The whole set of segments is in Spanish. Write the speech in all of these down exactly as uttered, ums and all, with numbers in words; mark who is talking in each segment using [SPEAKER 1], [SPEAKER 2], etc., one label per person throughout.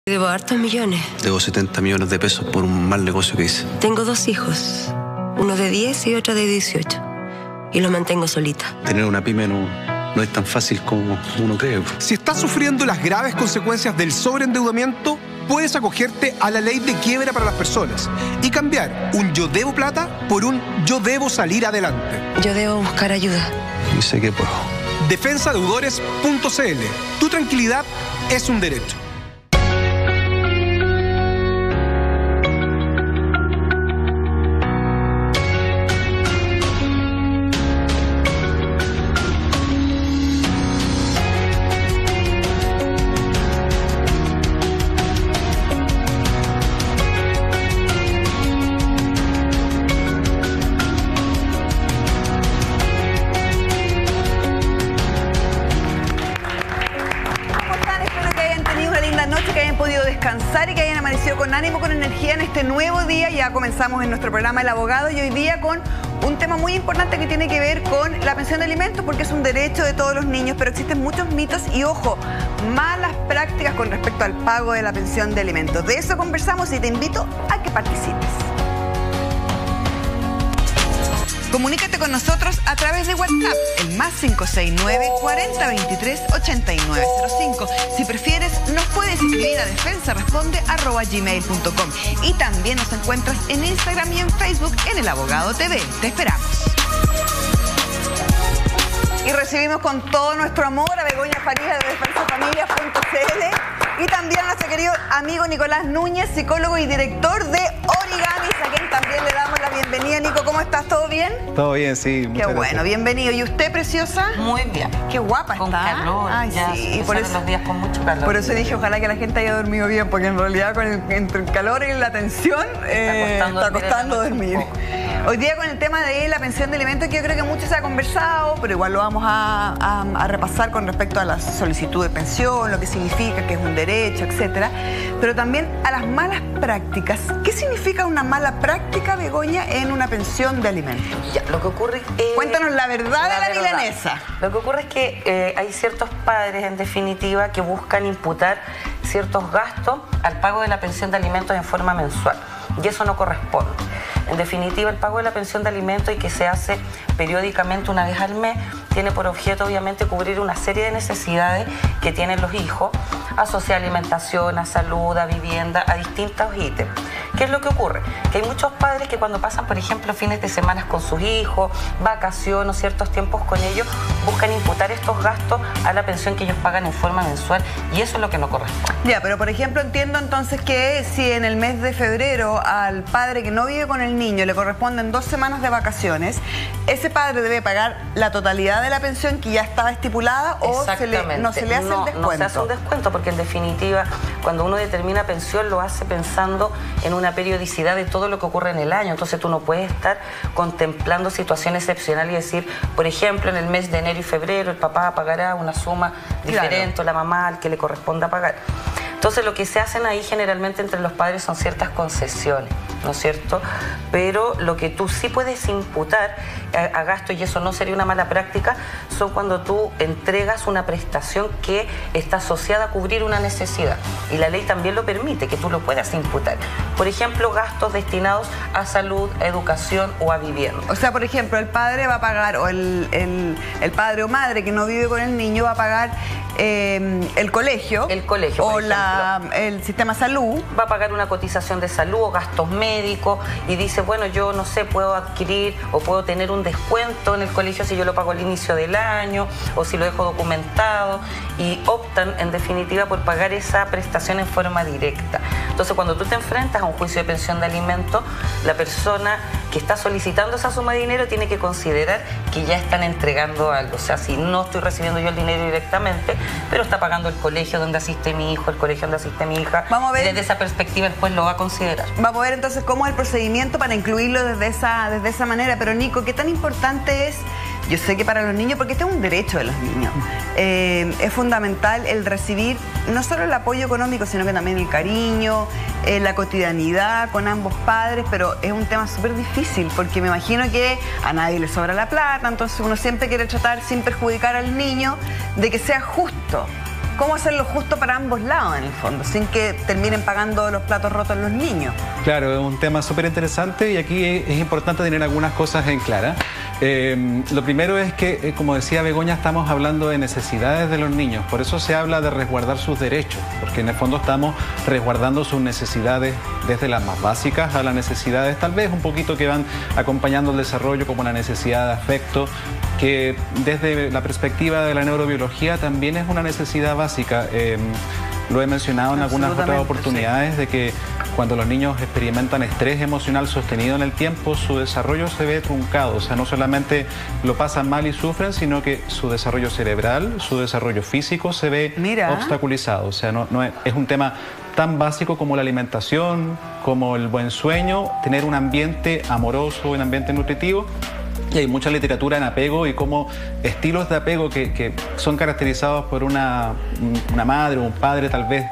[SPEAKER 1] Debo hartos millones.
[SPEAKER 2] Debo setenta millones de pesos por un mal negocio que hice.
[SPEAKER 1] Tengo dos hijos, uno de diez y otro de dieciocho. Y los mantengo solita.
[SPEAKER 2] Tener una pyme no, no es tan fácil como uno cree.
[SPEAKER 3] Si estás sufriendo las graves consecuencias del sobreendeudamiento, puedes acogerte a la ley de quiebra para las personas y cambiar un yo debo plata por un yo debo salir adelante.
[SPEAKER 1] Yo debo buscar ayuda.
[SPEAKER 2] Y sé que puedo.
[SPEAKER 3] defensa deudores punto c l. Tu tranquilidad es un derecho.
[SPEAKER 4] Y que hayan amanecido con ánimo, con energía en este nuevo día. Ya comenzamos en nuestro programa El Abogado y hoy día con un tema muy importante que tiene que ver con la pensión de alimentos, porque es un derecho de todos los niños, pero existen muchos mitos y, ojo, malas prácticas con respecto al pago de la pensión de alimentos. De eso conversamos y te invito a que participes. Comunícate con nosotros a través de WhatsApp, el más cinco seis nueve, cuarenta, veintitrés, ochenta y nueve cero cinco. Si prefieres, nos puedes escribir a defensa responde arroba gmail punto com. Y también nos encuentras en Instagram y en Facebook en El Abogado T V. Te esperamos. Y recibimos con todo nuestro amor a Begoña Farías de defensa familia punto c l y también a nuestro querido amigo Nicolás Núñez, psicólogo y director de Origamis, a quien también le damos la bienvenida. Nico, ¿cómo estás? ¿Todo bien?
[SPEAKER 5] Todo bien, sí.
[SPEAKER 4] Qué bueno, gracias. Bienvenido. ¿Y usted, preciosa?
[SPEAKER 6] Muy bien.
[SPEAKER 4] Qué guapa
[SPEAKER 6] con
[SPEAKER 4] está.
[SPEAKER 6] Con calor.
[SPEAKER 4] Ay,
[SPEAKER 6] ya
[SPEAKER 4] sí. Por eso,
[SPEAKER 6] los días con mucho calor.
[SPEAKER 4] Por eso dije, ojalá que la gente haya dormido bien, porque en realidad con el, entre el calor y la tensión eh, está costando, está costando dormir. Hoy día con el tema de la pensión de alimentos, que yo creo que mucho se ha conversado, pero igual lo vamos a, a, a repasar con respecto a la solicitud de pensión, lo que significa, que es un derecho, etcétera. Pero también a las malas prácticas. ¿Qué significa una mala práctica, Begoña, en una pensión de alimentos?
[SPEAKER 6] Ya, lo que ocurre es...
[SPEAKER 4] Cuéntanos la verdad
[SPEAKER 6] la
[SPEAKER 4] de la
[SPEAKER 6] verdad.
[SPEAKER 4] milanesa.
[SPEAKER 6] Lo que ocurre es que eh, hay ciertos padres, en definitiva, que buscan imputar ciertos gastos al pago de la pensión de alimentos en forma mensual. Y eso no corresponde. En definitiva, el pago de la pensión de alimentos, y que se hace periódicamente una vez al mes, tiene por objeto obviamente cubrir una serie de necesidades que tienen los hijos, asociada a alimentación, a salud, a vivienda, a distintos ítems. ¿Qué es lo que ocurre? Que hay muchos padres que cuando pasan, por ejemplo, fines de semana con sus hijos, vacaciones, ciertos tiempos con ellos, buscan imputar estos gastos a la pensión que ellos pagan en forma mensual, y eso es lo que no corresponde.
[SPEAKER 4] Ya, pero por ejemplo entiendo entonces que si en el mes de febrero al padre que no vive con el niño le corresponden dos semanas de vacaciones, ese padre debe pagar la totalidad de la pensión que ya estaba estipulada, o se le, no se le hace
[SPEAKER 6] no,
[SPEAKER 4] el descuento.
[SPEAKER 6] No se hace un descuento, porque en definitiva cuando uno determina pensión lo hace pensando en una periodicidad de todo lo que ocurre en el año. Entonces tú no puedes estar contemplando situaciones excepcionales y decir, por ejemplo, en el mes de enero y febrero el papá pagará una suma diferente, claro, o la mamá al que le corresponda pagar. Entonces lo que se hacen ahí generalmente entre los padres son ciertas concesiones, ¿no es cierto? Pero lo que tú sí puedes imputar a, a gasto, y eso no sería una mala práctica, son cuando tú entregas una prestación que está asociada a cubrir una necesidad. Y la ley también lo permite, que tú lo puedas imputar. Por ejemplo, gastos destinados a salud, a educación o a vivienda.
[SPEAKER 4] O sea, por ejemplo, el padre va a pagar, o el, el, el padre o madre que no vive con el niño va a pagar eh, el colegio.
[SPEAKER 6] El colegio,
[SPEAKER 4] o la, el sistema salud.
[SPEAKER 6] Va a pagar una cotización de salud o gastos médicos y dice, bueno, yo no sé, puedo adquirir o puedo tener un descuento en el colegio si yo lo pago al inicio del año o si lo dejo documentado, y optan en definitiva por pagar esa prestación en forma directa. Entonces, cuando tú te enfrentas a un juicio de pensión de alimentos, la persona que está solicitando esa suma de dinero tiene que considerar que ya están entregando algo. O sea, si no estoy recibiendo yo el dinero directamente, pero está pagando el colegio donde asiste mi hijo, el colegio donde asiste mi hija,
[SPEAKER 4] vamos a ver,
[SPEAKER 6] desde esa perspectiva el juez lo va a considerar.
[SPEAKER 4] Vamos a ver entonces cómo es el procedimiento para incluirlo desde esa, desde esa manera. Pero Nico, ¿qué tan importante es? Yo sé que para los niños, porque este es un derecho de los niños, eh, es fundamental el recibir no solo el apoyo económico, sino que también el cariño, eh, la cotidianidad con ambos padres, pero es un tema súper difícil, porque me imagino que a nadie le sobra la plata, entonces uno siempre quiere tratar, sin perjudicar al niño, de que sea justo cómo hacerlo justo para ambos lados en el fondo, sin que terminen pagando los platos rotos los niños.
[SPEAKER 2] Claro, es un tema súper interesante y aquí es importante tener algunas cosas en clara. Eh, lo primero es que, eh, como decía Begoña, estamos hablando de necesidades de los niños, por eso se habla de resguardar sus derechos, porque en el fondo estamos resguardando sus necesidades desde las más básicas a las necesidades tal vez un poquito que van acompañando el desarrollo, como la necesidad de afecto, que desde la perspectiva de la neurobiología también es una necesidad básica. Eh, lo he mencionado en algunas otras oportunidades, sí, de que cuando los niños experimentan estrés emocional sostenido en el tiempo, su desarrollo se ve truncado. O sea, no solamente lo pasan mal y sufren, sino que su desarrollo cerebral, su desarrollo físico se ve Mira. obstaculizado. O sea, no, no es, es un tema tan básico como la alimentación, como el buen sueño, tener un ambiente amoroso, un ambiente nutritivo. Y hay mucha literatura en apego y como estilos de apego que, que son caracterizados por una, una madre o un padre tal vez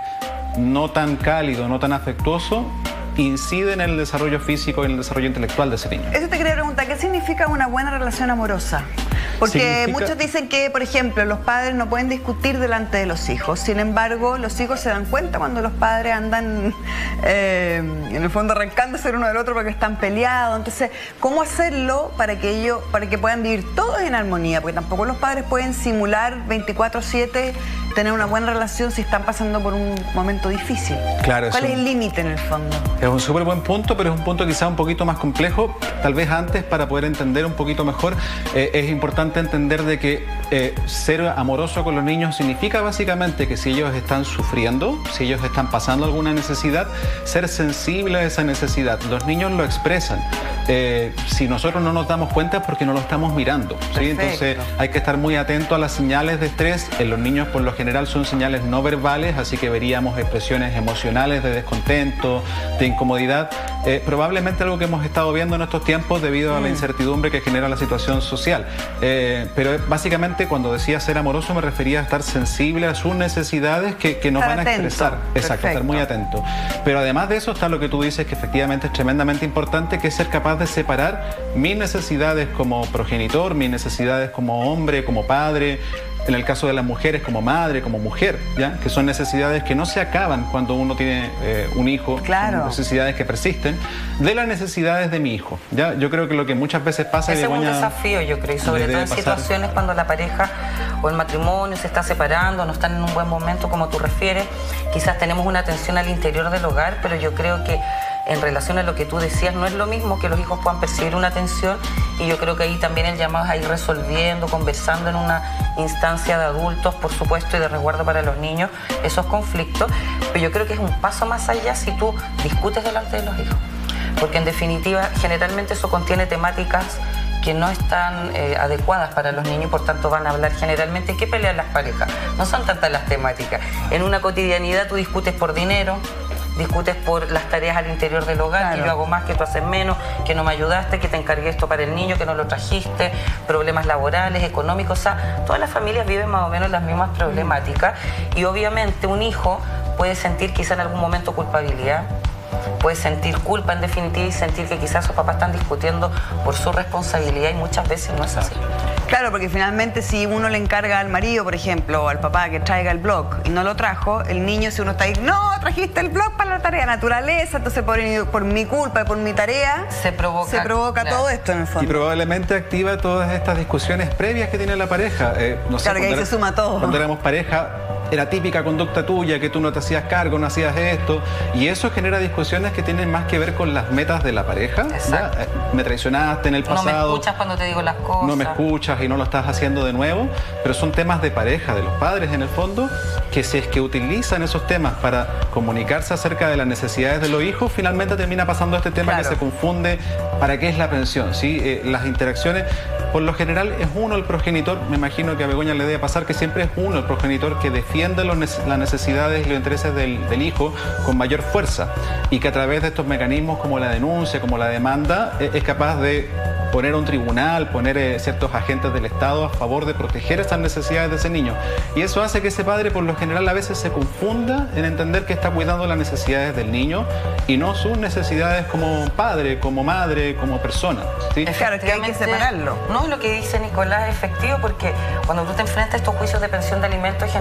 [SPEAKER 2] no tan cálido, no tan afectuoso, inciden en el desarrollo físico y en el desarrollo intelectual de ese niño.
[SPEAKER 4] Eso te quería preguntar, ¿qué significa una buena relación amorosa? Porque significa... muchos dicen que, por ejemplo, los padres no pueden discutir delante de los hijos. Sin embargo, los hijos se dan cuenta cuando los padres andan, eh, en el fondo, arrancándose el uno del otro porque están peleados. Entonces, ¿cómo hacerlo para que ellos, para que puedan vivir todos en armonía? Porque tampoco los padres pueden simular veinticuatro siete tener una buena relación si están pasando por un momento difícil.
[SPEAKER 2] Claro,
[SPEAKER 4] ¿Cuál es,
[SPEAKER 2] es
[SPEAKER 4] un... el límite en el fondo?
[SPEAKER 2] Es un súper buen punto, pero es un punto quizá un poquito más complejo. Tal vez antes, para poder entender un poquito mejor, eh, es importante entender de que eh, ser amoroso con los niños significa básicamente que si ellos están sufriendo, si ellos están pasando alguna necesidad, ser sensible a esa necesidad. Los niños lo expresan. Eh, si nosotros no nos damos cuenta es porque no lo estamos mirando, ¿sí? Entonces hay que estar muy atento a las señales de estrés. En los niños por lo general son señales no verbales, así que veríamos expresiones emocionales de descontento, de incomodidad. Eh, probablemente algo que hemos estado viendo en estos tiempos debido a la incertidumbre que genera la situación social. Eh, pero básicamente cuando decía ser amoroso me refería a estar sensible a sus necesidades que, que nos
[SPEAKER 4] estar
[SPEAKER 2] van a
[SPEAKER 4] atento.
[SPEAKER 2] expresar. Exacto, Perfecto. estar muy atento. Pero además de eso está lo que tú dices, que efectivamente es tremendamente importante, que es ser capaz de separar mis necesidades como progenitor, mis necesidades como hombre, como padre, en el caso de las mujeres como madre, como mujer, ¿ya? Que son necesidades que no se acaban cuando uno tiene eh, un hijo,
[SPEAKER 4] claro.
[SPEAKER 2] Son necesidades que persisten, de las necesidades de mi hijo, ¿ya? Yo creo que lo que muchas veces pasa...
[SPEAKER 6] Ese es un desafío, yo creo, y sobre todo en pasar. situaciones cuando la pareja o el matrimonio se está separando, no están en un buen momento, como tú refieres, quizás tenemos una tensión al interior del hogar, pero yo creo que en relación a lo que tú decías, no es lo mismo que los hijos puedan percibir una tensión, y yo creo que ahí también el llamado es a ir resolviendo, conversando en una instancia de adultos, por supuesto, y de resguardo para los niños, esos conflictos, pero yo creo que es un paso más allá si tú discutes delante de los hijos, porque en definitiva generalmente eso contiene temáticas que no están eh, adecuadas para los niños, por tanto van a hablar generalmente qué pelean las parejas, no son tantas las temáticas. En una cotidianidad tú discutes por dinero, discutes por las tareas al interior del hogar, claro. que yo hago más, que tú haces menos, que no me ayudaste, que te encargué esto para el niño, que no lo trajiste, problemas laborales, económicos, o sea, todas las familias viven más o menos las mismas problemáticas, y obviamente un hijo puede sentir quizá en algún momento culpabilidad, puede sentir culpa en definitiva y sentir que quizás sus papás están discutiendo por su responsabilidad, y muchas veces no es así.
[SPEAKER 4] Claro, porque finalmente si uno le encarga al marido, por ejemplo, o al papá que traiga el blog y no lo trajo, el niño, si uno está ahí, no, trajiste el blog para la tarea, naturaleza, entonces por, por mi culpa y por mi tarea,
[SPEAKER 6] se provoca,
[SPEAKER 4] se provoca claro. todo esto en el fondo.
[SPEAKER 2] Y probablemente activa todas estas discusiones previas que tiene la pareja. Eh, no sé,
[SPEAKER 4] claro, que ahí
[SPEAKER 2] era,
[SPEAKER 4] se suma todo.
[SPEAKER 2] Cuando éramos pareja, era típica conducta tuya, que tú no te hacías cargo, no hacías esto, y eso genera discusiones que tienen más que ver con las metas de la pareja. ¿Ya? Me traicionaste en el pasado.
[SPEAKER 6] No me escuchas cuando te digo las cosas.
[SPEAKER 2] No me escuchas y no lo estás haciendo de nuevo, pero son temas de pareja, de los padres en el fondo, que si es que utilizan esos temas para comunicarse acerca de las necesidades de los hijos, finalmente termina pasando este tema claro. que se confunde para qué es la pensión, ¿sí? Eh, las interacciones, por lo general es uno el progenitor, me imagino que a Begoña le debe pasar que siempre es uno el progenitor que defiende los, las necesidades y los intereses del, del hijo con mayor fuerza, y que a través de estos mecanismos como la denuncia, como la demanda, eh, es capaz de poner a un tribunal, poner eh, ciertos agentes del Estado a favor de proteger esas necesidades de ese niño. Y eso hace que ese padre por lo general a veces se confunda en entender que está cuidando las necesidades del niño y no sus necesidades como padre, como madre, como persona, ¿sí?
[SPEAKER 4] Claro, es que hay que separarlo.
[SPEAKER 6] No, lo que dice Nicolás es efectivo, porque cuando tú te enfrentas a estos juicios de pensión de alimentos, generalmente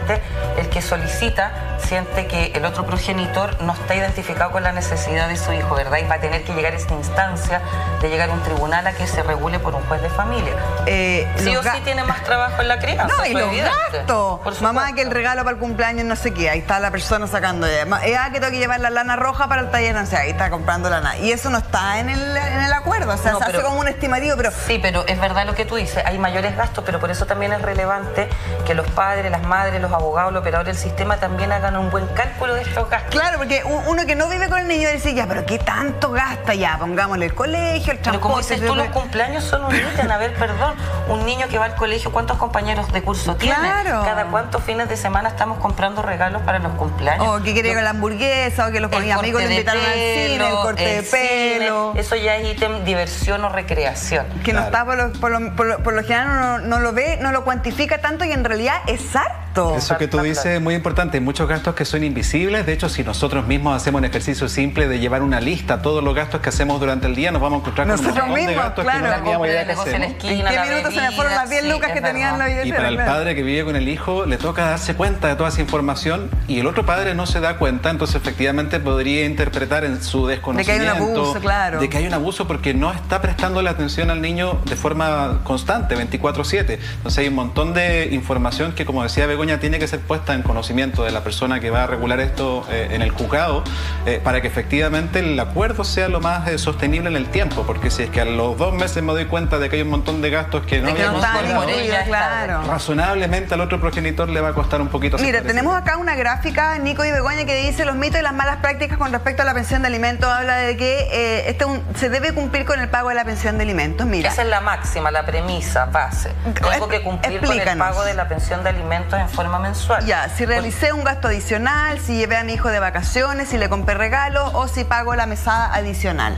[SPEAKER 6] finalmente el que solicita siente que el otro progenitor no está identificado con la necesidad de su hijo, ¿verdad? Y va a tener que llegar a esta instancia de llegar a un tribunal a que se regule por un juez de familia.
[SPEAKER 4] Eh,
[SPEAKER 6] sí o sí tiene más trabajo en la crianza.
[SPEAKER 4] No, y los gastos. Mamá, que el regalo para el cumpleaños no sé qué, ahí está la persona sacando ya. Eh, ah, que tengo que llevar la lana roja para el taller, no sé, ahí está comprando lana. Y eso no está en el, en el acuerdo, o sea, no, se pero, hace como un estimativo, pero...
[SPEAKER 6] Sí, pero es verdad lo que tú dices, hay mayores gastos, pero por eso también es relevante que los padres, las madres, los abogados, los operadores del sistema también hagan un buen cálculo de estos gastos.
[SPEAKER 4] Claro, porque uno que no vive con el niño dice, ya, pero ¿qué tanto gasta ya? Pongámosle el colegio, el transporte...
[SPEAKER 6] Pero como dices tú, los cumpleaños son un ítem, a ver, perdón, un niño que va al colegio, ¿cuántos compañeros de curso tiene?
[SPEAKER 4] Claro.
[SPEAKER 6] Cada cuántos fines de semana estamos comprando regalos para los cumpleaños.
[SPEAKER 4] O que quiere con la hamburguesa, o que los amigos le invitaron al cine, el corte de pelo.
[SPEAKER 6] Eso ya es ítem diversión o recreación.
[SPEAKER 4] Que no está, por lo, por lo, por lo, por lo general no, no lo ve, no lo cuantifica tanto y en realidad es harto.
[SPEAKER 2] Eso que tú dices es muy importante. Hay muchos gastos que son invisibles. De hecho, si nosotros mismos hacemos un ejercicio simple de llevar una lista, todos los gastos que hacemos durante el día, nos vamos a encontrar con
[SPEAKER 4] nosotros
[SPEAKER 2] un montón
[SPEAKER 4] mismos,
[SPEAKER 2] de gastos
[SPEAKER 4] claro,
[SPEAKER 2] que no teníamos idea que hacemos.
[SPEAKER 6] ¿En qué minutos
[SPEAKER 4] se me fueron las diez lucas que tenían la billetera?
[SPEAKER 2] Y para el padre que vive con el hijo, le toca darse cuenta de toda esa información y el otro padre no se da cuenta, entonces efectivamente podría interpretar en su desconocimiento
[SPEAKER 4] de que hay un abuso, claro.
[SPEAKER 2] de que hay un abuso porque no está prestando la atención al niño de forma constante, veinticuatro siete. Entonces hay un montón de información que, como decía Begoña, tiene que ser puesta en conocimiento de la persona que va a regular esto eh, en el juzgado eh, para que efectivamente el acuerdo sea lo más eh, sostenible en el tiempo, porque si es que a los dos meses me doy cuenta de que hay un montón de gastos que no
[SPEAKER 4] de que
[SPEAKER 2] habíamos
[SPEAKER 4] no están, claro.
[SPEAKER 2] razonablemente al otro progenitor le va a costar un poquito.
[SPEAKER 4] Mira, tenemos acá una gráfica, Nico y Begoña, que dice los mitos y las malas prácticas con respecto a la pensión de alimentos. Habla de que eh, este un, se debe cumplir con el pago de la pensión de alimentos. Mira,
[SPEAKER 6] esa es la máxima, la premisa, base. Tengo que cumplir
[SPEAKER 4] Explícanos.
[SPEAKER 6] con el pago de la pensión de alimentos en forma mensual.
[SPEAKER 4] Ya, si realicé un gasto adicional, si llevé a mi hijo de vacaciones, si le compré regalos o si pago la mesada adicional.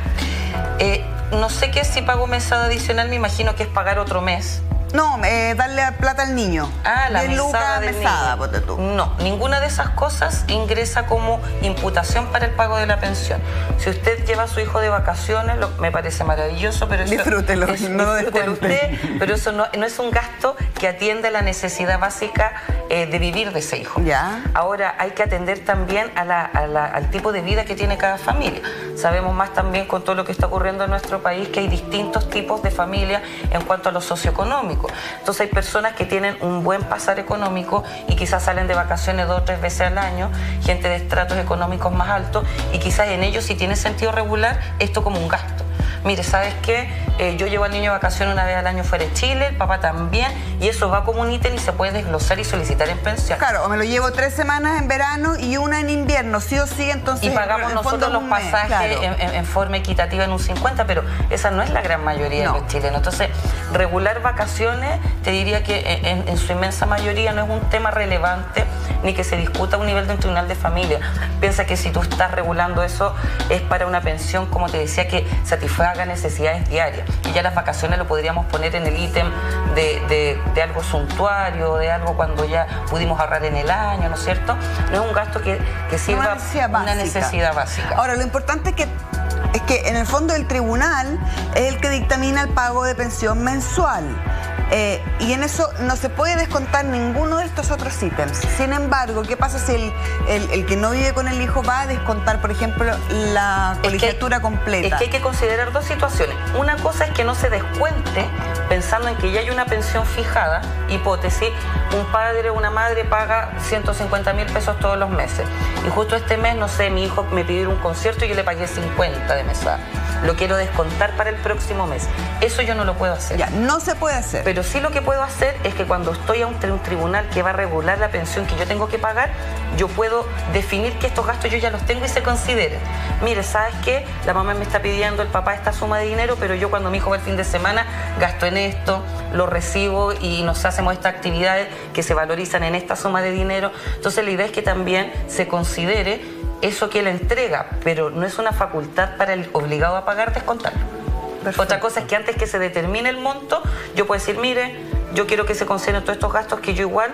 [SPEAKER 6] Eh, no sé qué es si pago mesada adicional, me imagino que es pagar otro mes.
[SPEAKER 4] No, eh, darle plata al niño.
[SPEAKER 6] Ah, la
[SPEAKER 4] mesada
[SPEAKER 6] lucas del mesada,
[SPEAKER 4] niño. Tú.
[SPEAKER 6] No, ninguna de esas cosas ingresa como imputación para el pago de la pensión. Si usted lleva a su hijo de vacaciones, lo, me parece maravilloso, pero eso...
[SPEAKER 4] Disfrútelo,
[SPEAKER 6] es,
[SPEAKER 4] no
[SPEAKER 6] disfrútelo usted, pero eso no, no es un gasto que atiende a la necesidad básica eh, de vivir de ese hijo.
[SPEAKER 4] Ya.
[SPEAKER 6] Ahora, hay que atender también a la, a la, al tipo de vida que tiene cada familia. Sabemos más también con todo lo que está ocurriendo en nuestro país que hay distintos tipos de familia en cuanto a lo socioeconómico. Entonces hay personas que tienen un buen pasar económico y quizás salen de vacaciones dos o tres veces al año, gente de estratos económicos más altos, y quizás en ellos, si tiene sentido regular, esto como un gasto. Mire, ¿sabes qué? Eh, yo llevo al niño de vacaciones una vez al año fuera de Chile, el papá también, y eso va como un ítem y se puede desglosar y solicitar en pensión.
[SPEAKER 4] Claro, o me lo llevo tres semanas en verano y una en invierno, sí o sí, entonces...
[SPEAKER 6] Y pagamos nosotros los pasajes claro. en, en, en forma equitativa en un cincuenta, pero esa no es la gran mayoría no. de los chilenos. Entonces, regular vacaciones, te diría que en, en su inmensa mayoría no es un tema relevante ni que se discuta a un nivel de un tribunal de familia. Piensa que si tú estás regulando eso, es para una pensión, como te decía, que satisfaga necesidades diarias. Y ya las vacaciones lo podríamos poner en el ítem de, de, de algo suntuario, de algo cuando ya pudimos ahorrar en el año, ¿no es cierto? No es un gasto que, que sirva una necesidad, una necesidad básica.
[SPEAKER 4] Ahora, lo importante es que es que en el fondo el tribunal es el que dictamina el pago de pensión mensual. Eh, y en eso no se puede descontar ninguno de estos otros ítems. Sin embargo, ¿qué pasa si el, el, el que no vive con el hijo va a descontar, por ejemplo, la colegiatura
[SPEAKER 6] es que,
[SPEAKER 4] completa?
[SPEAKER 6] Es que hay que considerar dos situaciones. Una cosa es que no se descuente pensando en que ya hay una pensión fijada. Hipótesis, un padre o una madre paga ciento cincuenta mil pesos todos los meses. Y justo este mes, no sé, mi hijo me pidió un concierto y yo le pagué cincuenta de mesada. Lo quiero descontar para el próximo mes. Eso yo no lo puedo hacer.
[SPEAKER 4] Ya, no se puede hacer.
[SPEAKER 6] Pero sí lo que puedo hacer es que cuando estoy ante un tribunal que va a regular la pensión que yo tengo que pagar, yo puedo definir que estos gastos yo ya los tengo y se consideren. Mire, ¿sabes qué? La mamá me está pidiendo, el papá, esta suma de dinero, pero yo cuando mi hijo va el fin de semana gasto en esto, lo recibo y nos hacemos estas actividades que se valorizan en esta suma de dinero. Entonces la idea es que también se considere eso que él entrega, pero no es una facultad para el obligado a pagar descontarlo. Perfecto. Otra cosa es que antes que se determine el monto, yo puedo decir, mire, yo quiero que se consideren todos estos gastos que yo igual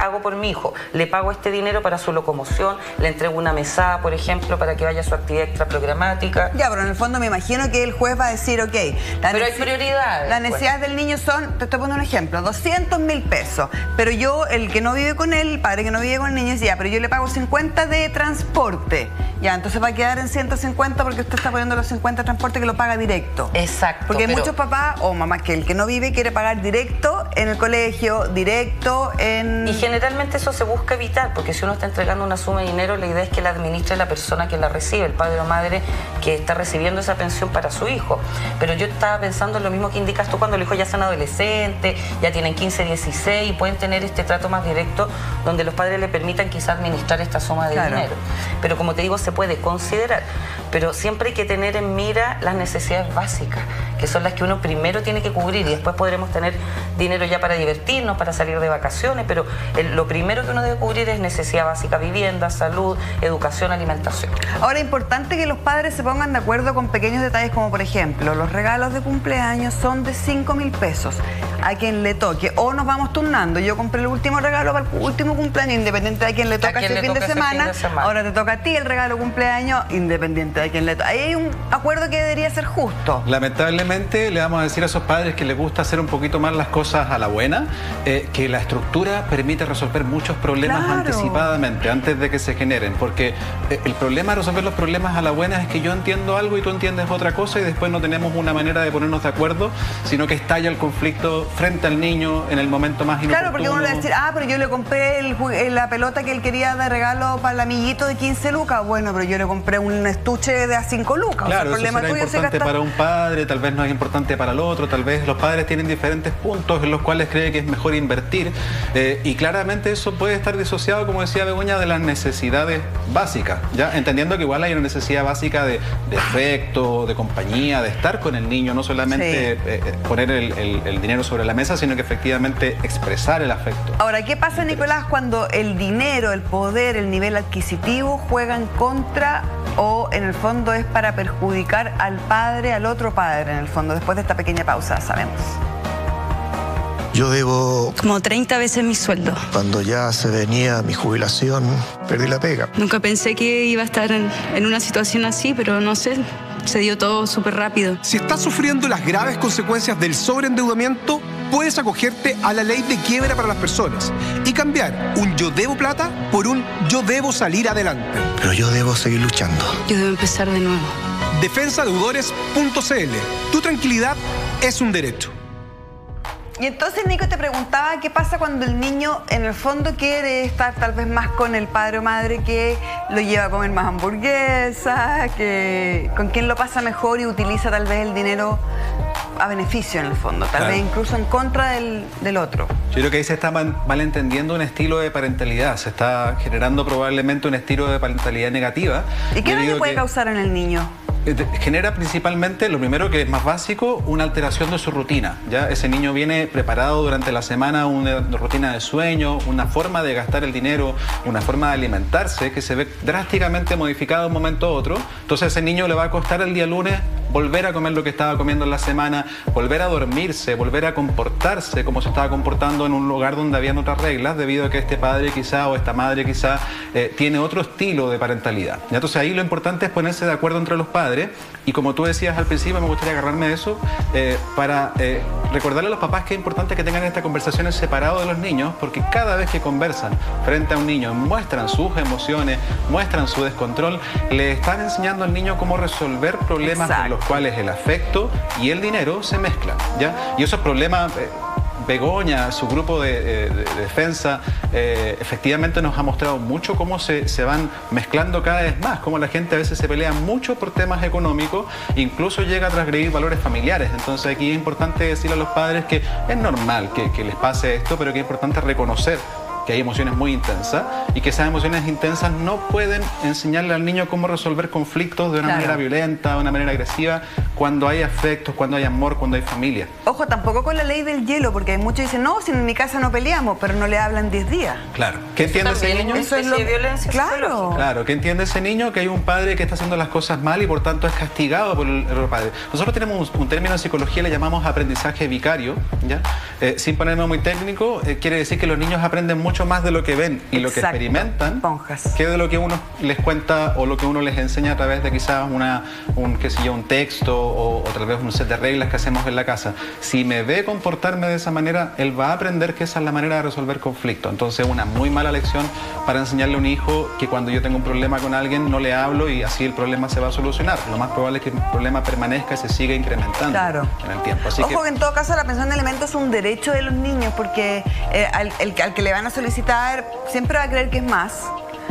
[SPEAKER 6] hago por mi hijo? Le pago este dinero para su locomoción, le entrego una mesada, por ejemplo, para que vaya a su actividad extraprogramática.
[SPEAKER 4] Ya, pero en el fondo me imagino que el juez va a decir, ok,
[SPEAKER 6] pero hay prioridades.
[SPEAKER 4] Las necesidades del niño son, te estoy poniendo un ejemplo, doscientos mil pesos. Pero yo, el que no vive con él, el padre que no vive con el niño, dice, ya, pero yo le pago cincuenta de transporte. Ya, entonces va a quedar en ciento cincuenta porque usted está poniendo los cincuenta de transporte que lo paga directo.
[SPEAKER 6] Exacto.
[SPEAKER 4] Porque hay
[SPEAKER 6] pero...
[SPEAKER 4] muchos papás o mamás que el que no vive quiere pagar directo en el colegio, directo en...
[SPEAKER 6] Y generalmente eso se busca evitar, porque si uno está entregando una suma de dinero, la idea es que la administre la persona que la recibe, el padre o madre que está recibiendo esa pensión para su hijo. Pero yo estaba pensando en lo mismo que indicas tú cuando los hijos ya son adolescentes, ya tienen quince, dieciséis y pueden tener este trato más directo donde los padres le permitan quizás administrar esta suma de
[SPEAKER 4] claro.
[SPEAKER 6] dinero. Pero como te digo, se puede considerar, pero siempre hay que tener en mira las necesidades básicas, que son las que uno primero tiene que cubrir y después podremos tener dinero ya para divertirnos, para salir de vacaciones, pero el, lo primero que uno debe cubrir es necesidad básica: vivienda, salud, educación, alimentación.
[SPEAKER 4] Ahora, es importante que los padres se pongan de acuerdo con pequeños detalles como, por ejemplo, los regalos de cumpleaños son de cinco mil pesos a quien le toque, o nos vamos turnando. Yo compré el último regalo para el último cumpleaños, independiente de quién le toca ese fin de semana. fin de semana. Ahora te toca a ti el regalo cumpleaños, independiente de quién le toca. Ahí hay un acuerdo que debería ser justo.
[SPEAKER 2] Lamentablemente le vamos a decir a esos padres que les gusta hacer un poquito más las cosas a la buena, eh, que la estructura permite resolver muchos problemas
[SPEAKER 4] claro.
[SPEAKER 2] anticipadamente, antes de que se generen, porque eh, el problema de resolver los problemas a la buena es que yo entiendo algo y tú entiendes otra cosa y después no tenemos una manera de ponernos de acuerdo, sino que estalla el conflicto frente al niño en el momento más inoportuno.
[SPEAKER 4] Claro, porque uno le va a decir, ah, pero yo le compré el, la pelota que él quería de regalo para el amiguito de quince lucas. Bueno, pero yo le compré un estuche de a cinco lucas.
[SPEAKER 2] Claro,
[SPEAKER 4] o sea, el
[SPEAKER 2] eso será
[SPEAKER 4] tuyo
[SPEAKER 2] importante para un padre, tal vez no es importante para el otro, tal vez los padres tienen diferentes puntos en los cuales cree que es mejor invertir, eh, y claramente eso puede estar disociado, como decía Begoña, de las necesidades básicas, ya entendiendo que igual hay una necesidad básica de, de afecto, de compañía, de estar con el niño, no solamente sí. eh, poner el, el, el dinero sobre la mesa, sino que efectivamente expresar el afecto.
[SPEAKER 4] Ahora, ¿qué pasa, Nicolás, cuando el dinero, el poder, el nivel adquisitivo juegan contra o en el fondo es para perjudicar al padre, al otro padre, en el fondo? Después de esta pequeña pausa, sabemos.
[SPEAKER 5] Yo debo...
[SPEAKER 7] como treinta veces mi sueldo.
[SPEAKER 5] Cuando ya se venía mi jubilación, perdí la pega.
[SPEAKER 7] Nunca pensé que iba a estar en, en una situación así, pero no sé, se dio todo súper rápido.
[SPEAKER 3] Si estás sufriendo las graves consecuencias del sobreendeudamiento, puedes acogerte a la ley de quiebra para las personas y cambiar un yo debo plata por un yo debo salir adelante.
[SPEAKER 5] Pero yo debo seguir luchando.
[SPEAKER 7] Yo debo empezar de nuevo.
[SPEAKER 3] defensa deudores punto c l. Tu tranquilidad es un derecho.
[SPEAKER 4] Y entonces, Nico, te preguntaba qué pasa cuando el niño en el fondo quiere estar tal vez más con el padre o madre que lo lleva a comer más hamburguesas, que con quien lo pasa mejor y utiliza tal vez el dinero a beneficio en el fondo, tal
[SPEAKER 2] claro.
[SPEAKER 4] vez incluso en contra del, del otro.
[SPEAKER 2] Yo creo que ahí se está mal, malentendiendo un estilo de parentalidad, se está generando probablemente un estilo de parentalidad negativa.
[SPEAKER 4] ¿Y qué daño puede
[SPEAKER 2] que...
[SPEAKER 4] causar en el niño?
[SPEAKER 2] Genera principalmente, lo primero que es más básico, una alteración de su rutina. ¿Ya? Ese niño viene preparado durante la semana una rutina de sueño, una forma de gastar el dinero, una forma de alimentarse que se ve drásticamente modificada de un momento a otro. Entonces a ese niño le va a costar el día lunes volver a comer lo que estaba comiendo en la semana, volver a dormirse, volver a comportarse como se estaba comportando en un lugar donde habían otras reglas, debido a que este padre quizá o esta madre quizá eh, tiene otro estilo de parentalidad. ¿Ya? Entonces ahí lo importante es ponerse de acuerdo entre los padres y, como tú decías al principio, me gustaría agarrarme de eso eh, para eh, recordarle a los papás que es importante que tengan estas conversaciones separadas de los niños, porque cada vez que conversan frente a un niño, muestran sus emociones, muestran su descontrol, le están enseñando al niño cómo resolver problemas en los cuales el afecto y el dinero se mezclan, ¿ya? Y esos problemas, eh, Begoña, su grupo de, de, de defensa, eh, efectivamente nos ha mostrado mucho cómo se, se van mezclando cada vez más, cómo la gente a veces se pelea mucho por temas económicos, incluso llega a transgredir valores familiares. Entonces aquí es importante decirle a los padres que es normal que, que les pase esto, pero que es importante reconocer que hay emociones muy intensas y que esas emociones intensas no pueden enseñarle al niño cómo resolver conflictos de una claro. manera violenta, de una manera agresiva, cuando hay afectos, cuando hay amor, cuando hay familia.
[SPEAKER 4] Ojo, tampoco con la ley del hielo, porque muchos dicen, no, si en mi casa no peleamos, pero no le hablan diez días.
[SPEAKER 2] Claro. ¿Qué entiende ese niño?
[SPEAKER 4] Eso es lo...
[SPEAKER 6] de violencia
[SPEAKER 4] claro.
[SPEAKER 2] Claro, ¿qué entiende ese niño? Que hay un padre que está haciendo las cosas mal y por tanto es castigado por el, el padre. Nosotros tenemos un, un término en psicología, le llamamos aprendizaje vicario, ¿ya? Eh, sin ponerme muy técnico, eh, quiere decir que los niños aprenden mucho mucho más de lo que ven y
[SPEAKER 4] Exacto.
[SPEAKER 2] lo que experimentan
[SPEAKER 4] Esponjas.
[SPEAKER 2] que de lo que uno les cuenta o lo que uno les enseña a través de quizás una, un, qué sé yo, un texto o, o tal vez un set de reglas que hacemos en la casa. Si me ve comportarme de esa manera, él va a aprender que esa es la manera de resolver conflictos. Entonces, una muy mala lección para enseñarle a un hijo que cuando yo tengo un problema con alguien no le hablo y así el problema se va a solucionar. Lo más probable es que el problema permanezca y se siga incrementando
[SPEAKER 4] claro.
[SPEAKER 2] en el tiempo. Así
[SPEAKER 4] Ojo
[SPEAKER 2] que,
[SPEAKER 4] que en todo caso la pensión de alimentos es un derecho de los niños porque eh, al, el, al que le van a solicitar siempre va a creer que es más.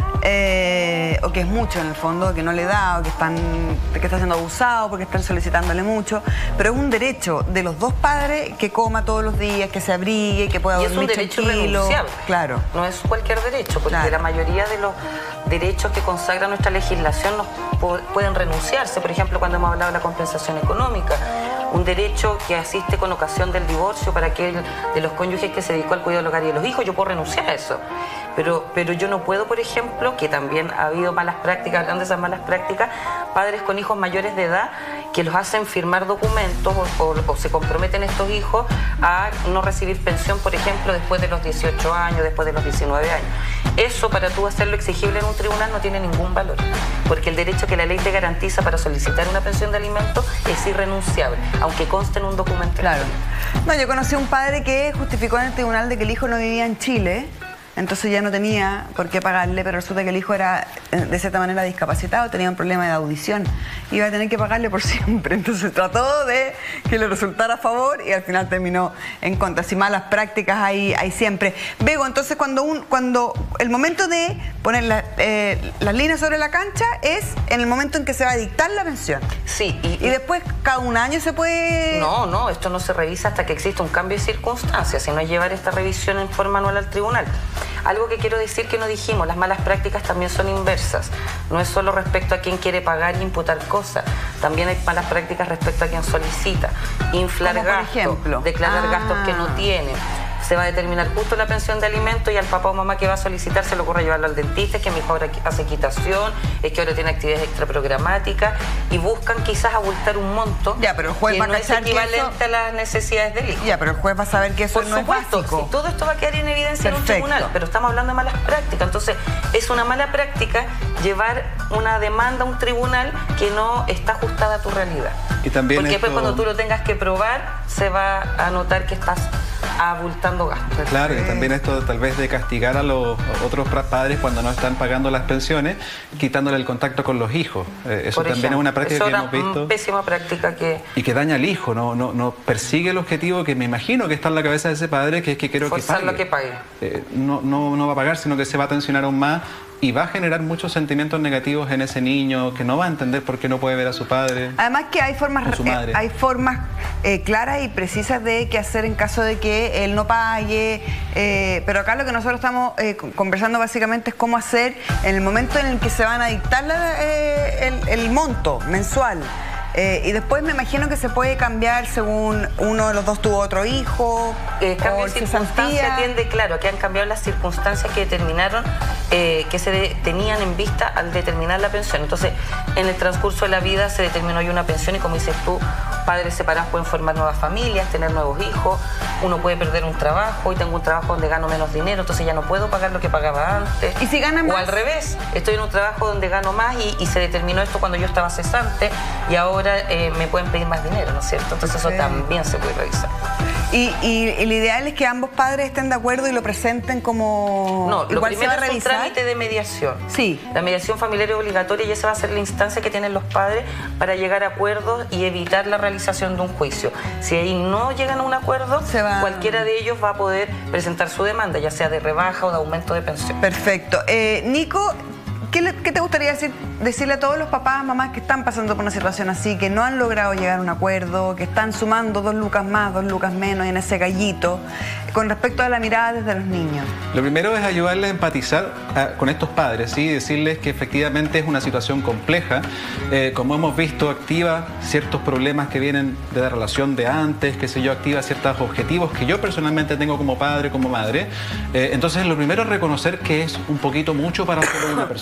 [SPEAKER 4] Eh, o que es mucho en el fondo, que no le da, o que, están, que está siendo abusado porque están solicitándole mucho, pero es un derecho de los dos padres que coma todos los días, que se abrigue, que pueda
[SPEAKER 6] y
[SPEAKER 4] dormir
[SPEAKER 6] es un derecho
[SPEAKER 4] tranquilo.
[SPEAKER 6] irrenunciable.
[SPEAKER 4] Claro.
[SPEAKER 6] No es cualquier derecho, porque
[SPEAKER 4] Claro.
[SPEAKER 6] la mayoría de los derechos que consagra nuestra legislación no pueden renunciarse. Por ejemplo, cuando hemos hablado de la compensación económica, un derecho que asiste con ocasión del divorcio para aquel de los cónyuges que se dedicó al cuidado del hogar y de los hijos, yo puedo renunciar a eso. Pero, pero yo no puedo, por ejemplo, que también ha habido malas prácticas, hablando de esas malas prácticas, padres con hijos mayores de edad que los hacen firmar documentos o, o, o se comprometen estos hijos a no recibir pensión, por ejemplo, después de los dieciocho años, después de los diecinueve años. Eso, para tú hacerlo exigible en un tribunal, no tiene ningún valor, porque el derecho que la ley te garantiza para solicitar una pensión de alimentos es irrenunciable, aunque conste en un documento.
[SPEAKER 4] Claro. No, yo conocí a un padre que justificó en el tribunal de que el hijo no vivía en Chile, entonces ya no tenía por qué pagarle, pero resulta que el hijo era de cierta manera discapacitado, tenía un problema de audición, iba a tener que pagarle por siempre, entonces trató de que le resultara a favor y al final terminó en contra. Si malas prácticas hay, hay siempre. Bego, entonces cuando, un, cuando el momento de poner la, eh, las líneas sobre la cancha es en el momento en que se va a dictar la pensión.
[SPEAKER 6] Sí. Y,
[SPEAKER 4] y después cada un año se puede...
[SPEAKER 6] No, no, esto no se revisa hasta que exista un cambio de circunstancias, sino es llevar esta revisión en forma anual al tribunal. Algo que quiero decir que no dijimos, las malas prácticas también son inversas. No es solo respecto a quien quiere pagar y imputar cosas. También hay malas prácticas respecto a quien solicita. Inflar
[SPEAKER 4] ¿Cómo, por
[SPEAKER 6] gastos,
[SPEAKER 4] ejemplo?
[SPEAKER 6] declarar
[SPEAKER 4] Ah.
[SPEAKER 6] gastos que no tiene. Se va a determinar justo la pensión de alimentos y al papá o mamá que va a solicitar se le ocurre llevarlo al dentista, es que mi hijo ahora hace equitación, es que ahora tiene actividades extraprogramáticas y buscan quizás abultar un monto
[SPEAKER 4] Ya, pero el juez
[SPEAKER 6] que
[SPEAKER 4] va a
[SPEAKER 6] no es
[SPEAKER 4] cachar que
[SPEAKER 6] equivalente
[SPEAKER 4] eso-
[SPEAKER 6] a las necesidades del hijo.
[SPEAKER 4] Ya, pero el juez va a saber que eso
[SPEAKER 6] Por
[SPEAKER 4] no
[SPEAKER 6] supuesto,
[SPEAKER 4] es básico.
[SPEAKER 6] sí, todo esto va a quedar en evidencia en un
[SPEAKER 4] Perfecto.
[SPEAKER 6] tribunal, pero estamos hablando de malas prácticas. Entonces, es una mala práctica llevar una demanda a un tribunal que no está ajustada a tu realidad.
[SPEAKER 2] Y también
[SPEAKER 6] Porque
[SPEAKER 2] esto-
[SPEAKER 6] después cuando tú lo tengas que probar, se va a notar que estás abultando gastos.
[SPEAKER 2] Claro, y también esto tal vez de castigar a los otros pra- padres cuando no están pagando las pensiones, quitándole el contacto con los hijos. Eh, eso
[SPEAKER 6] Por
[SPEAKER 2] también
[SPEAKER 6] ejemplo,
[SPEAKER 2] es una práctica
[SPEAKER 6] eso
[SPEAKER 2] que
[SPEAKER 6] era
[SPEAKER 2] hemos visto.
[SPEAKER 6] una pésima práctica que...
[SPEAKER 2] Y que daña al hijo, no, no, no persigue el objetivo que me imagino que está en la cabeza de ese padre, que es que quiero que pague.
[SPEAKER 6] Forzarlo a que pague.
[SPEAKER 2] Eh, no, no, no va a pagar, sino que se va a tensionar aún más y va a generar muchos sentimientos negativos en ese niño, que no va a entender por qué no puede ver a su padre.
[SPEAKER 4] Además que hay formas,
[SPEAKER 2] Con su madre.
[SPEAKER 4] eh, hay formas eh, claras y precisas de qué hacer en caso de que él no pague, eh, pero acá lo que nosotros estamos eh, conversando básicamente es cómo hacer en el momento en el que se van a dictar la- eh, el, el monto mensual. Eh, y después me imagino que se puede cambiar según uno de los dos tuvo otro hijo.
[SPEAKER 6] Eh, cambio
[SPEAKER 4] o
[SPEAKER 6] de circunstancia
[SPEAKER 4] cesantía.
[SPEAKER 6] tiende, claro, que han cambiado las circunstancias que determinaron, eh, que se de- tenían en vista al determinar la pensión. Entonces, en el transcurso de la vida se determinó hoy una pensión y, como dices tú, padres separados pueden formar nuevas familias, tener nuevos hijos, uno puede perder un trabajo, hoy tengo un trabajo donde gano menos dinero, entonces ya no puedo pagar lo que pagaba antes.
[SPEAKER 4] ¿Y si ganan
[SPEAKER 6] O
[SPEAKER 4] más?
[SPEAKER 6] al revés, estoy en un trabajo donde gano más y, y se determinó esto cuando yo estaba cesante y ahora eh, me pueden pedir más dinero, ¿no es cierto? Entonces
[SPEAKER 4] Ok.
[SPEAKER 6] eso también se puede revisar.
[SPEAKER 4] Y, y el ideal es que ambos padres estén de acuerdo y lo presenten como...
[SPEAKER 6] No, lo
[SPEAKER 4] igual se
[SPEAKER 6] primero
[SPEAKER 4] va a
[SPEAKER 6] es un
[SPEAKER 4] revisar.
[SPEAKER 6] trámite de mediación.
[SPEAKER 4] Sí.
[SPEAKER 6] La mediación familiar es obligatoria y esa va a ser la instancia que tienen los padres para llegar a acuerdos y evitar la realización de un juicio. Si ahí no llegan a un acuerdo,
[SPEAKER 4] Se va-
[SPEAKER 6] cualquiera de ellos va a poder presentar su demanda, ya sea de rebaja o de aumento de pensión.
[SPEAKER 4] Perfecto. Eh, Nico, ¿qué, le- qué te gustaría decir, decirle a todos los papás, mamás que están pasando por una situación así, que no han logrado llegar a un acuerdo, que están sumando dos lucas más, dos lucas menos en ese gallito, con respecto a la mirada desde los niños?
[SPEAKER 2] Lo primero es ayudarles a empatizar a- con estos padres, ¿sí? Decirles que efectivamente es una situación compleja. Eh, como hemos visto, activa ciertos problemas que vienen de la relación de antes, qué sé yo, activa ciertos objetivos que yo personalmente tengo como padre, como madre. Eh, entonces, lo primero es reconocer que es un poquito mucho para solo una persona.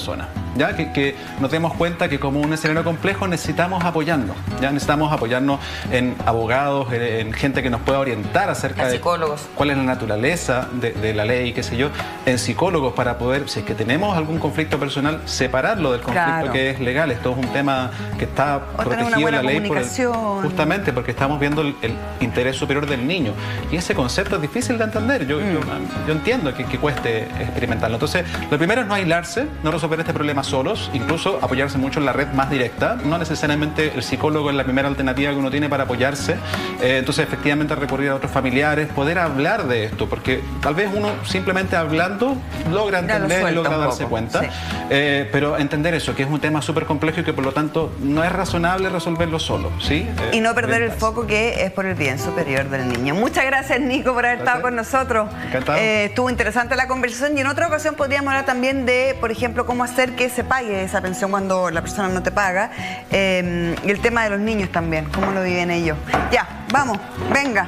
[SPEAKER 2] ya que, que nos demos cuenta que como un escenario complejo necesitamos apoyarnos, ya necesitamos apoyarnos en abogados, en, en gente que nos pueda orientar acerca de cuál es la naturaleza de, de la ley, qué sé yo, en psicólogos para poder, si es que tenemos algún conflicto personal, separarlo del conflicto claro. que es legal. Esto es un tema que está o protegido en la ley por el, justamente porque estamos viendo el, el interés superior del niño. Y ese concepto es difícil de entender. Yo, mm. yo, yo entiendo que, que cueste experimentarlo. Entonces, lo primero es no aislarse, no resolver este problema solos, incluso apoyarse mucho en la red más directa. No necesariamente el psicólogo es la primera alternativa que uno tiene para apoyarse. Eh, entonces, efectivamente, recurrir a otros familiares, poder hablar de esto, porque tal vez uno simplemente hablando logra entender y logra darse cuenta. Sí. Eh, pero entender eso, que es un tema súper complejo y que por lo tanto no es razonable resolverlo solo, ¿sí? Eh,
[SPEAKER 4] y no perder el foco que es por el bien superior del niño. Muchas gracias, Nico, por haber gracias. estado con nosotros. Encantado. Eh, estuvo interesante la conversación y en otra ocasión podríamos hablar también de, por ejemplo, cómo hacer que se pague esa pensión cuando la persona no te paga. Eh, y el tema de los niños también, cómo lo viven ellos. Ya, vamos, venga.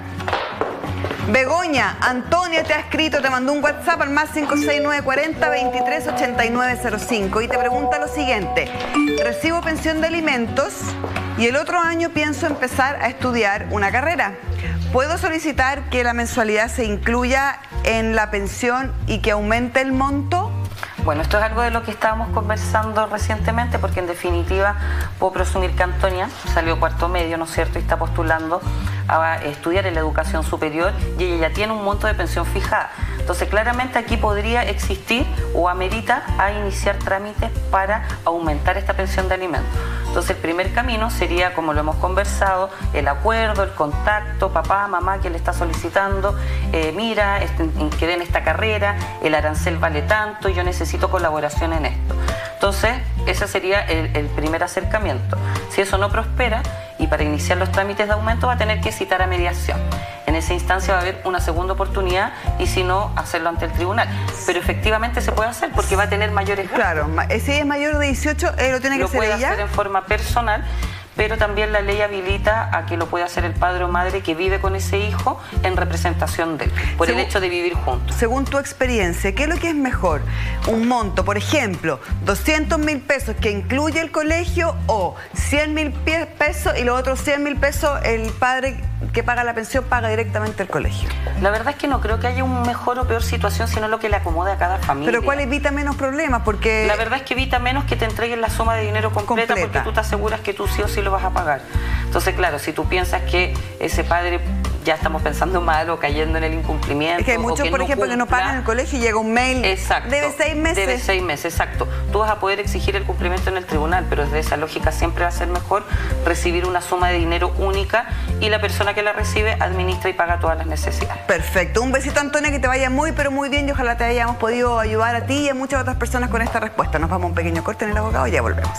[SPEAKER 4] Begoña, Antonio te ha escrito, te mandó un WhatsApp al más cinco seis nueve cuatro cero, veintitrés ochenta y nueve cero cinco y te pregunta lo siguiente: recibo pensión de alimentos y el otro año pienso empezar a estudiar una carrera. ¿Puedo solicitar que la mensualidad se incluya en la pensión y que aumente el monto?
[SPEAKER 6] Bueno, esto es algo de lo que estábamos conversando recientemente, porque en definitiva puedo presumir que Antonia salió cuarto medio, ¿no es cierto?, y está postulando a estudiar en la educación superior y ella ya tiene un monto de pensión fijada. Entonces, claramente aquí podría existir o amerita a iniciar trámites para aumentar esta pensión de alimentos. Entonces, el primer camino sería, como lo hemos conversado, el acuerdo, el contacto, papá, mamá, que le está solicitando, eh, mira, este, quedé en esta carrera, el arancel vale tanto, yo necesito colaboración en esto. Entonces, ese sería el, el primer acercamiento. Si eso no prospera, y para iniciar los trámites de aumento va a tener que citar a mediación. En esa instancia va a haber una segunda oportunidad y si no, hacerlo ante el tribunal. Pero efectivamente se puede hacer porque va a tener mayores gastos.
[SPEAKER 4] Claro, si es mayor de dieciocho, él lo tiene que hacer ella.
[SPEAKER 6] Lo puede hacer en forma personal, pero también la ley habilita a que lo pueda hacer el padre o madre que vive con ese hijo en representación de él, por según, el hecho de vivir juntos.
[SPEAKER 4] Según tu experiencia, ¿qué es lo que es mejor? Un monto, por ejemplo, doscientos mil pesos que incluye el colegio o cien mil pesos y los otros cien mil pesos el padre que paga la pensión paga directamente el colegio.
[SPEAKER 6] La verdad es que no creo que haya una mejor o peor situación, sino lo que le acomode a cada familia.
[SPEAKER 4] Pero ¿cuál evita menos problemas? Porque
[SPEAKER 6] la verdad es que evita menos que te entreguen la suma de dinero completa, completa. Porque tú te aseguras que tú sí o sí lo vas a pagar. Entonces, claro, si tú piensas que ese padre, ya estamos pensando mal o cayendo en el incumplimiento.
[SPEAKER 4] Es que hay muchos, por
[SPEAKER 6] no
[SPEAKER 4] ejemplo,
[SPEAKER 6] cumpla,
[SPEAKER 4] que no pagan el colegio y llega un mail.
[SPEAKER 6] Exacto.
[SPEAKER 4] Debe seis meses.
[SPEAKER 6] Debe seis meses, exacto. Tú vas a poder exigir el cumplimiento en el tribunal, pero desde esa lógica siempre va a ser mejor recibir una suma de dinero única y la persona que la recibe administra y paga todas las necesidades.
[SPEAKER 4] Perfecto. Un besito, Antonia, que te vaya muy, pero muy bien y ojalá te hayamos podido ayudar a ti y a muchas otras personas con esta respuesta. Nos vamos a un pequeño corte en el abogado y ya volvemos.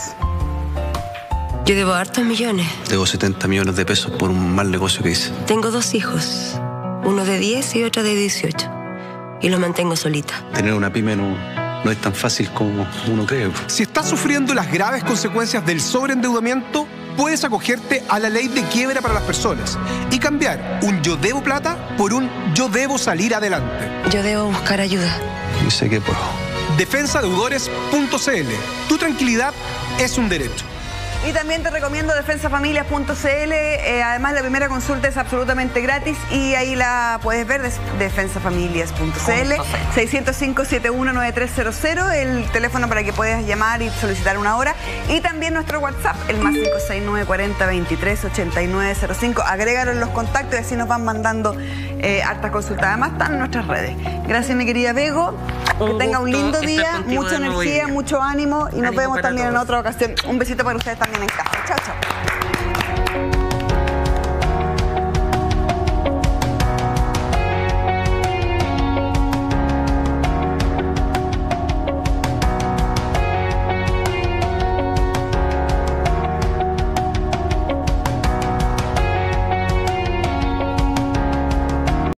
[SPEAKER 1] Yo debo hartos millones.
[SPEAKER 8] Debo setenta millones de pesos por un mal negocio que hice.
[SPEAKER 1] Tengo dos hijos, uno de diez y otro de dieciocho. Y los mantengo solita.
[SPEAKER 8] Tener una pyme no, no es tan fácil como uno cree.
[SPEAKER 3] Si estás sufriendo las graves consecuencias del sobreendeudamiento, puedes acogerte a la ley de quiebra para las personas y cambiar un yo debo plata por un yo debo salir adelante.
[SPEAKER 1] Yo debo buscar ayuda.
[SPEAKER 8] Y sé que puedo.
[SPEAKER 3] defensa deudores punto c l. Tu tranquilidad es un derecho.
[SPEAKER 4] Y también te recomiendo defensa familias punto c l. Eh, además, la primera consulta es absolutamente gratis y ahí la puedes ver, defensa familias punto c l. seiscientos cinco, setenta y uno, noventa y tres cero cero, el teléfono para que puedas llamar y solicitar una hora. Y también nuestro WhatsApp, el más cinco seis nueve cuatro cero, veintitrés ochenta y nueve cero cinco. Agrégalo en los contactos y así nos van mandando eh, hartas consultas. Además, están en nuestras redes. Gracias, mi querida Bego. Que tenga un lindo día, mucha energía, mucho ánimo y nos vemos también en otra ocasión. Un besito para ustedes también en casa. Chao, chao.